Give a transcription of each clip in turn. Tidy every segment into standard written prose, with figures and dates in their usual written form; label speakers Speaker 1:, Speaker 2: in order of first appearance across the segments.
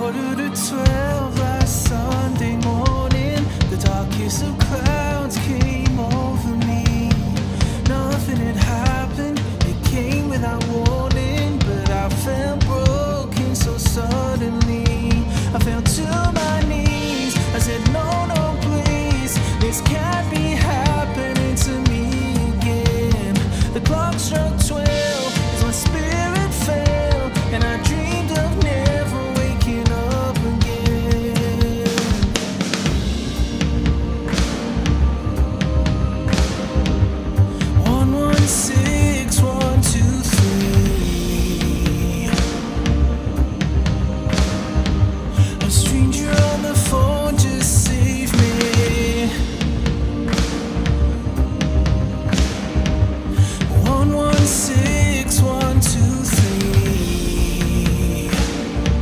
Speaker 1: 11:45 last Sunday morning, the darkest of clouds came over me. Nothing had happened, it came without warning, but I felt broken so suddenly. I fell to my knees, I said no, no please, this can't be happening to me again. The clock struck 12 as my spirit fell, and I dreamed of never waking up again. 116, 123. A stranger on the phone just saved me. 116, 123.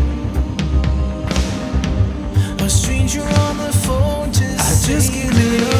Speaker 1: A stranger on the phone just saved me.